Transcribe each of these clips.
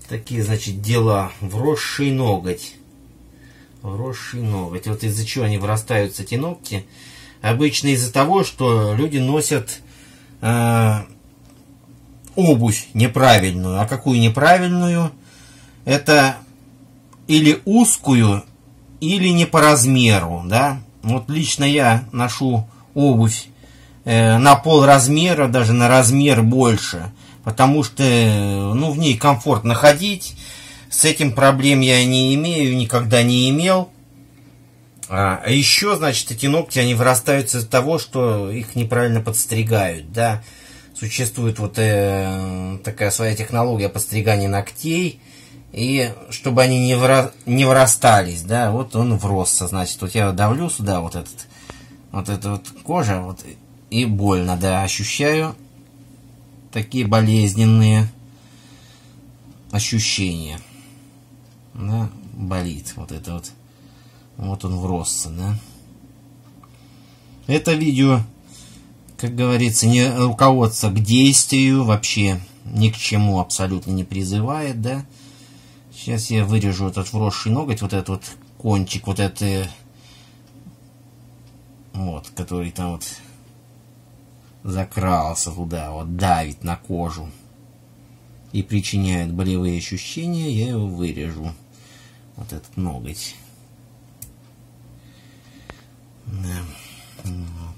Такие, значит, дела. Вросший ноготь. Вросший ноготь. Вот из-за чего они вырастаются, эти ногти? Обычно из-за того, что люди носят обувь неправильную. А какую неправильную? Это или узкую, или не по размеру, да? Вот лично я ношу обувь на полразмера, даже на размер больше, потому что, ну, в ней комфортно ходить. С этим проблем я не имею, никогда не имел. А еще, значит, эти ногти, они вырастают из-за того, что их неправильно подстригают, да. Существует вот такая своя технология подстригания ногтей, и чтобы они не вырастались, да, вот он вросся, значит, вот я давлю сюда вот эта вот кожа, вот, и больно, да, ощущаю такие болезненные ощущения, да, болит вот это вот он вросся, да. Это видео, как говорится, не руководство к действию, вообще ни к чему абсолютно не призывает, да. Сейчас я вырежу этот вросший ноготь, вот этот вот кончик, вот это, вот, который там вот закрался туда, вот давит на кожу и причиняет болевые ощущения, я его вырежу, вот этот ноготь. Да. Вот.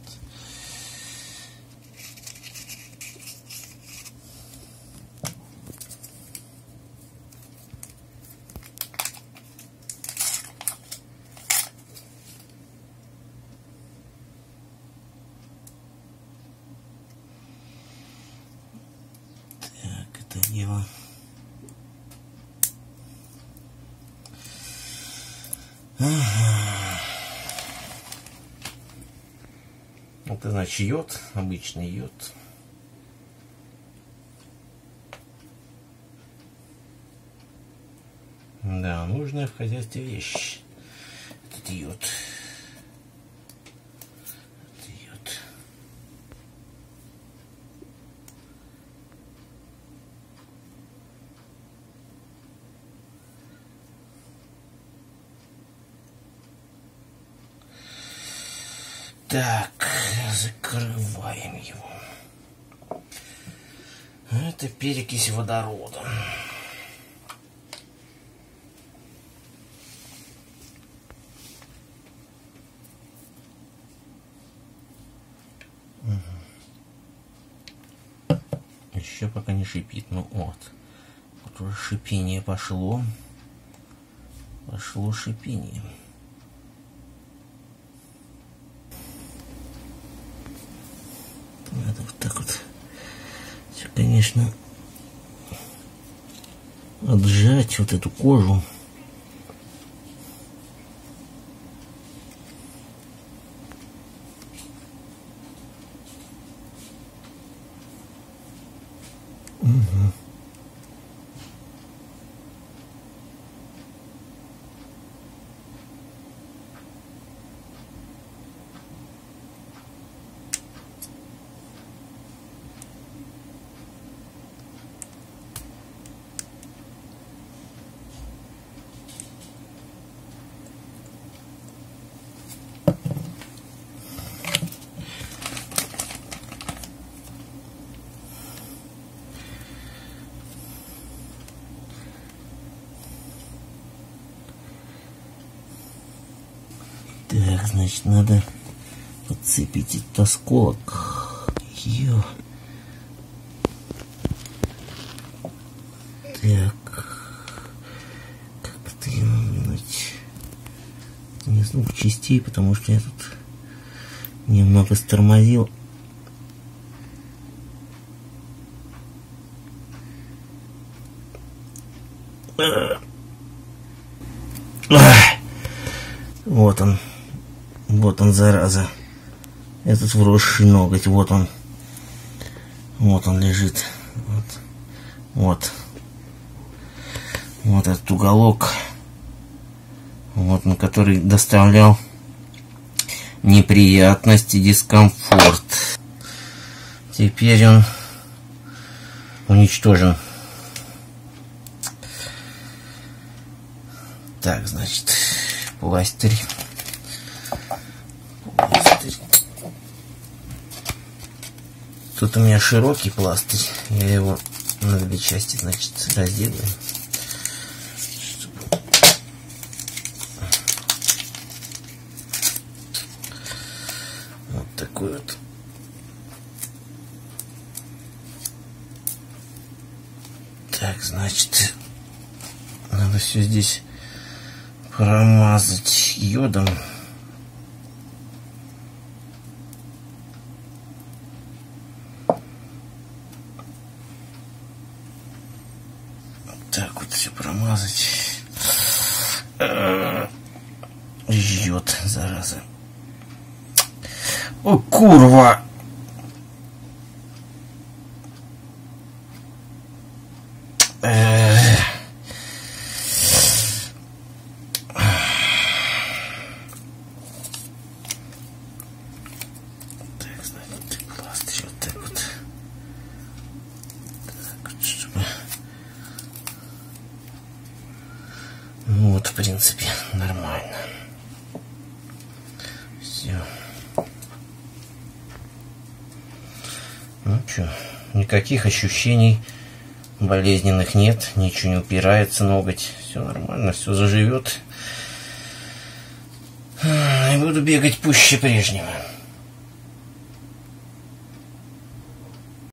Так, это дело. Это значит йод, обычный йод. Да, нужная в хозяйстве вещь. Этот йод. Это йод. Так, закрываем его. Это перекись водорода. Угу. Еще пока не шипит, ну вот. Вот уже шипение пошло. Пошло шипение. Надо вот так вот все, конечно, отжать вот эту кожу. Угу. Так, значит, надо подцепить этот осколок. Ее. Так. Как-то его минуть не с двух частей, потому что я тут немного стормозил. Вот он, зараза. Этот вросший ноготь, вот он лежит. Вот этот уголок, вот, на который доставлял неприятности, дискомфорт. Теперь он уничтожен. Так, значит, пластырь. Тут у меня широкий пластырь. Я его на две части, значит, разделаю. Вот такой вот. Так, значит, надо все здесь промазать йодом. Так вот все промазать. Жжет, зараза. О, курва! Так, значит, пластырь вот так вот. Так вот, чтобы... Ну вот, в принципе, нормально. Все. Ну что, никаких ощущений болезненных нет, ничего не упирается, ноготь. Все нормально, все заживет. И буду бегать пуще прежнего.